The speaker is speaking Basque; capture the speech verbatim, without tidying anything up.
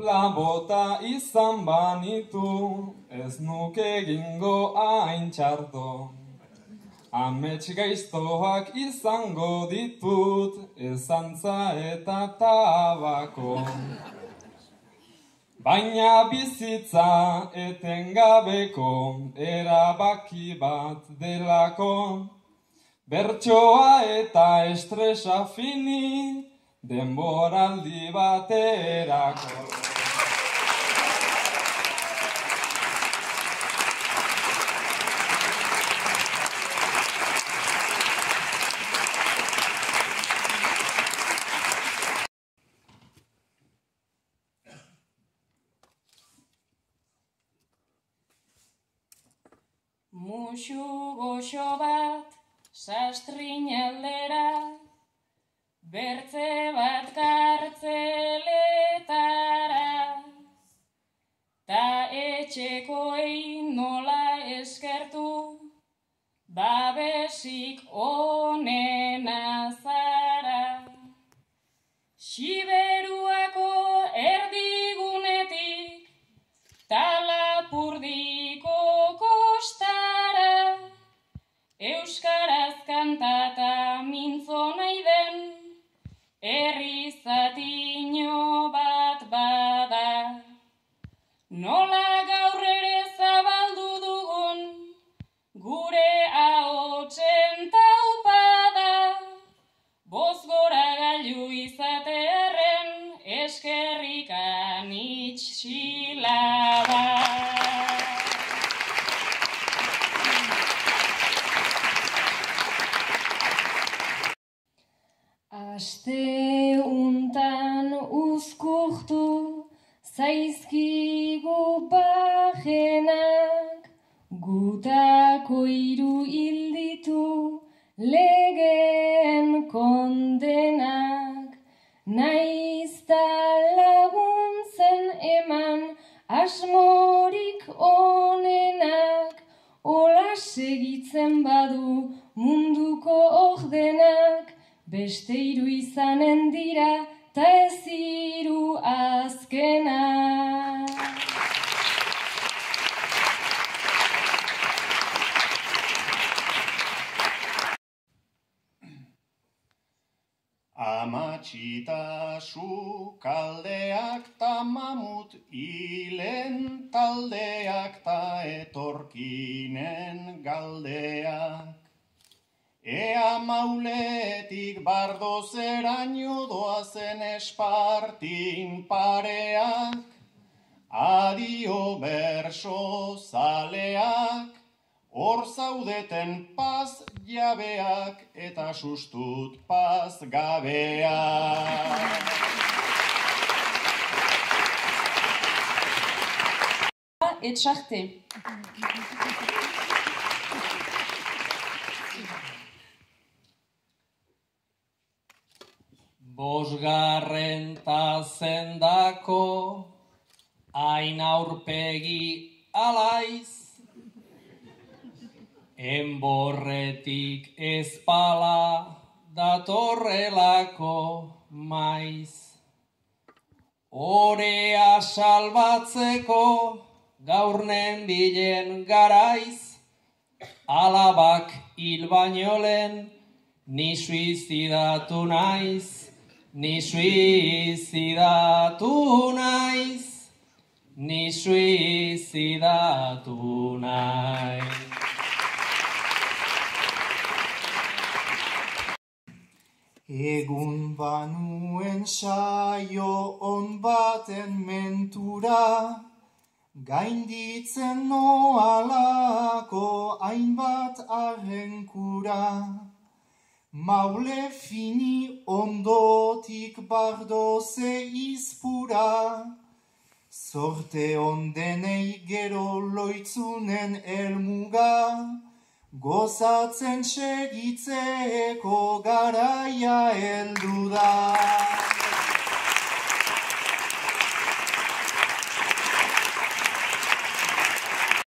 dupla bota izan banitu, ez nuke egingo hain txarto. Amets gaiztoak izango ditut, ezantza eta tabako. Baina bizitza etengabeko erabaki bat delako, bertsoa eta estresa fini denboraldi baterako. Musu goxo bat sastrin aldera, bertze bat kartzeletara, ta etxekoei nola eskertu, babesik onena zara. Siberuako erdigunetik, Talapurdiko kostara, euskaraz kantata mintzo nahi den, herri zatino bat bada. Nola gaur ere zabaldu dugun, gure ahotsen taupada, boz gora gailu izatearen, eskerrik anitxilada. Aste untan uzkurtu zaizkigu bajenak, gutako hiru hilditu legeen kondenak, naizta laguntzen eman asmorik onenak, hola segitzen badu munduko ordenak, beste hiru izanen dira, ta ez hiru azkena. Amatxita sukaldeak ta mamut hilen taldeak ta etorkinen galdeak. Ea mauletik bardozeraino doazen espartin pareak, adio berso zaleak, hor zaudeten paz jabeak eta sustut paz gabeak. Etxarte. Bosgarren ta zendako, hain aurpegi alaiz, enborretik ezpala datorrelako maiz. Orea salbatzeko gaurnen bilen garaiz, alabak hil baino lehen, ni suizidatu naiz. Ni suizidatu naiz, ni suizidatu naiz. Egun banuen saio on baten mentura, gainditzen noalako hainbat arrenkura. Maule fini ondotik bardoze izpura, sorte ondenei gero loitzunen elmuga, gozatzen segitzeko garaia heldu da.